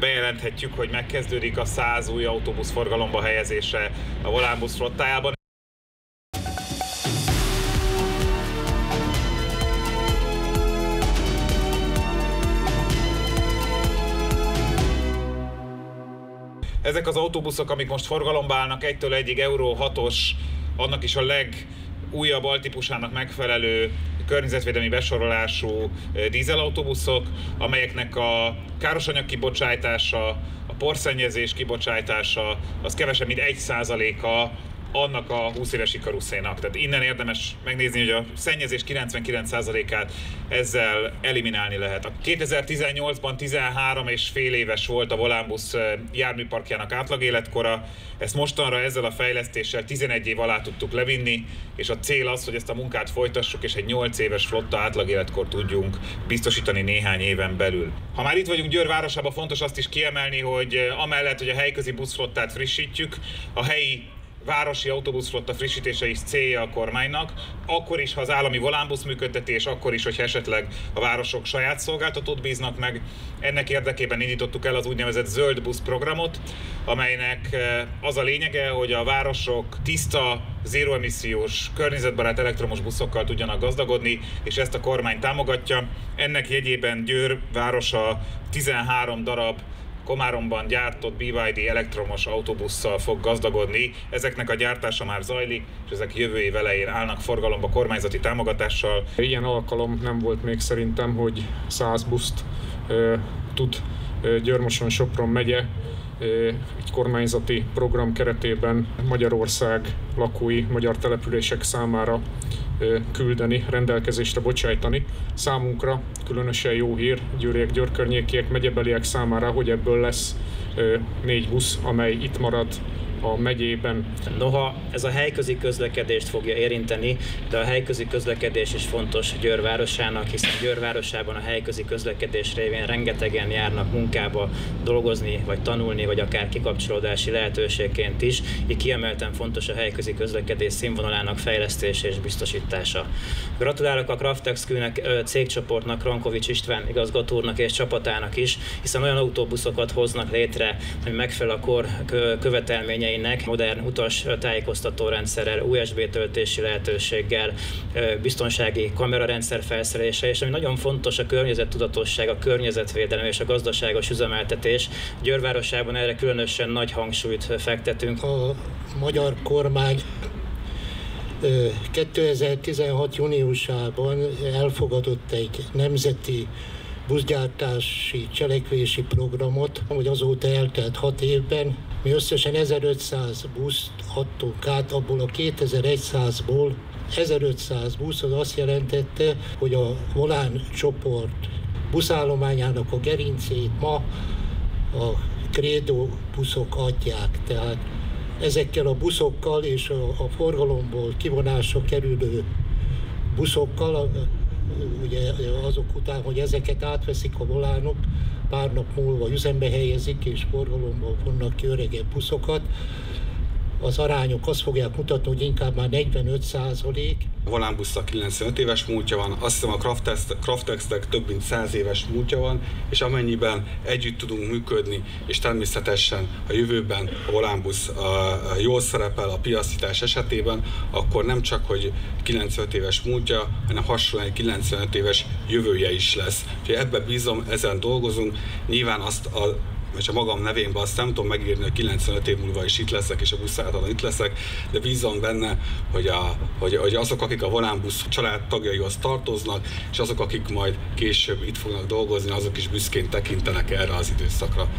bejelenthetjük, hogy megkezdődik a 100 új autóbusz forgalomba helyezése a Volánbusz flottájában. Ezek az autóbuszok, amik most forgalomba állnak 1-től 1-ig Euro 6-os, annak is a legújabb altípusának megfelelő környezetvédelmi besorolású dízelautóbuszok, amelyeknek a károsanyag kibocsátása, a porszennyezés kibocsátása az kevesebb, mint 1%-a annak a 20 éves Icarusénak. Tehát innen érdemes megnézni, hogy a szennyezés 99%-át ezzel eliminálni lehet. A 2018-ban 13,5 éves volt a Volánbusz járműparkjának átlagéletkora, ezt mostanra ezzel a fejlesztéssel 11 év alá tudtuk levinni, és a cél az, hogy ezt a munkát folytassuk, és egy 8 éves flotta átlagéletkor tudjunk biztosítani néhány éven belül. Ha már itt vagyunk Győr városában, fontos azt is kiemelni, hogy amellett, hogy a helyközi buszflottát frissítjük, a helyi városi autóbuszflotta frissítése is célja a kormánynak, akkor is, ha az állami volánbusz működtetés, akkor is, hogy esetleg a városok saját szolgáltatót bíznak meg. Ennek érdekében indítottuk el az úgynevezett zöld busz programot, amelynek az a lényege, hogy a városok tiszta, zéroemissziós, környezetbarát elektromos buszokkal tudjanak gazdagodni, és ezt a kormány támogatja. Ennek jegyében Győr városa 13 darab Komáromban gyártott BYD elektromos autóbusszal fog gazdagodni. Ezeknek a gyártása már zajlik, és ezek jövő év elején állnak forgalomba kormányzati támogatással. Ilyen alkalom nem volt még szerintem, hogy 100 buszt tud Győr-Moson-Sopron megye egy kormányzati program keretében Magyarország lakói, magyar települések számára küldeni, rendelkezésre bocsájtani. Számunkra különösen jó hír, győriek, Győr környékiek, megyebeliek számára, hogy ebből lesz 4 busz, amely itt marad a megyében. Noha ez a helyközi közlekedést fogja érinteni, de a helyközi közlekedés is fontos Győr városának, hiszen Győr városában a helyközi közlekedés révén rengetegen járnak munkába, dolgozni, vagy tanulni, vagy akár kikapcsolódási lehetőségként is. Így kiemelten fontos a helyközi közlekedés színvonalának fejlesztése és biztosítása. Gratulálok a Kraftex-nek cégcsoportnak, Rankovics István igazgató úrnak és csapatának is, hiszen olyan autóbuszokat hoznak létre, ami megfelel a kor követelményeinek, modern utas tájékoztató rendszerrel, USB töltési lehetőséggel, biztonsági kamerarendszer felszerelése, és ami nagyon fontos, a környezettudatosság, a környezetvédelem és a gazdaságos üzemeltetés. Győr városában erre különösen nagy hangsúlyt fektetünk. A magyar kormány 2016. júniusában elfogadott egy nemzeti buszgyártási cselekvési programot, hogy azóta eltelt 6 évben. Mi összesen 1500 buszt adtunk át, abból a 2100-ból 1500 busz az azt jelentette, hogy a Volán csoport buszállományának a gerincét ma a Credo buszok adják. Tehát ezekkel a buszokkal és a forgalomból kivonásra kerülő buszokkal, ugye azok után, hogy ezeket átveszik a volánok, pár nap múlva üzembe helyezik és forgalomból vonnak ki öregebb buszokat. Az arányok azt fogják mutatni, hogy inkább már 45%. A Volánbusszal 95 éves múltja van, azt hiszem a Kraftexnek több mint 100 éves múltja van, és amennyiben együtt tudunk működni, és természetesen a jövőben a Volánbusz jól szerepel a piacítás esetében, akkor nem csak, hogy 95 éves múltja, hanem hasonlóan egy 95 éves jövője is lesz. Úgyhogy ebben bízom, ezen dolgozunk. Nyilván és a magam nevénben azt nem tudom megírni, hogy 95 év múlva is itt leszek, és a buszáltalán itt leszek, de bízom benne, hogy azok, akik a Volánbusz családtagjaihoz tartoznak, és azok, akik majd később itt fognak dolgozni, azok is büszkén tekintenek erre az időszakra.